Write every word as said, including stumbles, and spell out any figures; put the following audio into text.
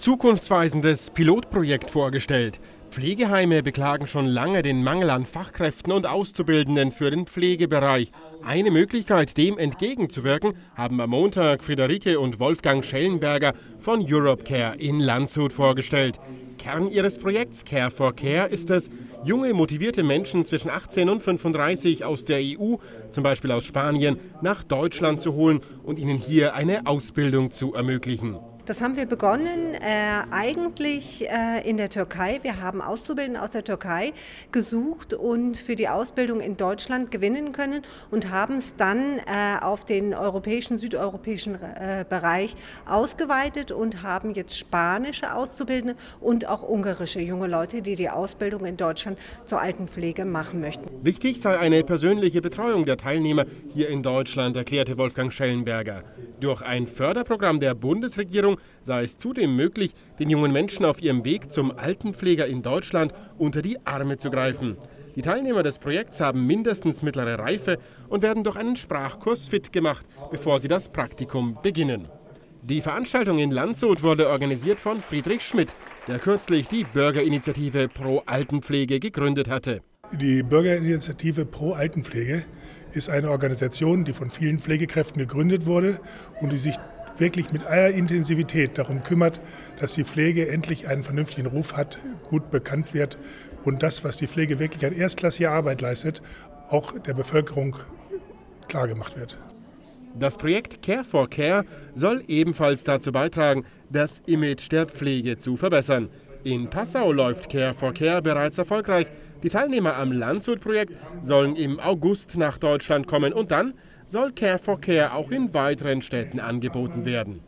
zukunftsweisendes Pilotprojekt vorgestellt. Pflegeheime beklagen schon lange den Mangel an Fachkräften und Auszubildenden für den Pflegebereich. Eine Möglichkeit, dem entgegenzuwirken, haben am Montag Friederike und Wolfgang Schellenberger von Europecare in Landshut vorgestellt. Kern ihres Projekts Care for Care ist es, junge, motivierte Menschen zwischen achtzehn und fünfunddreißig aus der E U, zum Beispiel aus Spanien, nach Deutschland zu holen und ihnen hier eine Ausbildung zu ermöglichen. Das haben wir begonnen äh, eigentlich äh, in der Türkei. Wir haben Auszubildende aus der Türkei gesucht und für die Ausbildung in Deutschland gewinnen können und haben es dann äh, auf den europäischen, südeuropäischen äh, Bereich ausgeweitet und haben jetzt spanische Auszubildende und auch ungarische junge Leute, die die Ausbildung in Deutschland zur Altenpflege machen möchten. Wichtig sei eine persönliche Betreuung der Teilnehmer hier in Deutschland, erklärte Wolfgang Schellenberger. Durch ein Förderprogramm der Bundesregierung sei es zudem möglich, den jungen Menschen auf ihrem Weg zum Altenpfleger in Deutschland unter die Arme zu greifen. Die Teilnehmer des Projekts haben mindestens mittlere Reife und werden durch einen Sprachkurs fit gemacht, bevor sie das Praktikum beginnen. Die Veranstaltung in Landshut wurde organisiert von Friedrich Schmidt, der kürzlich die Bürgerinitiative Pro Altenpflege gegründet hatte. Die Bürgerinitiative Pro Altenpflege ist eine Organisation, die von vielen Pflegekräften gegründet wurde und die sich wirklich mit aller Intensivität darum kümmert, dass die Pflege endlich einen vernünftigen Ruf hat, gut bekannt wird und das, was die Pflege wirklich an erstklassiger Arbeit leistet, auch der Bevölkerung klargemacht wird. Das Projekt Care for Care soll ebenfalls dazu beitragen, das Image der Pflege zu verbessern. In Passau läuft Care for Care bereits erfolgreich. Die Teilnehmer am Landshut-Projekt sollen im August nach Deutschland kommen und dann soll Care for Care auch in weiteren Städten angeboten werden.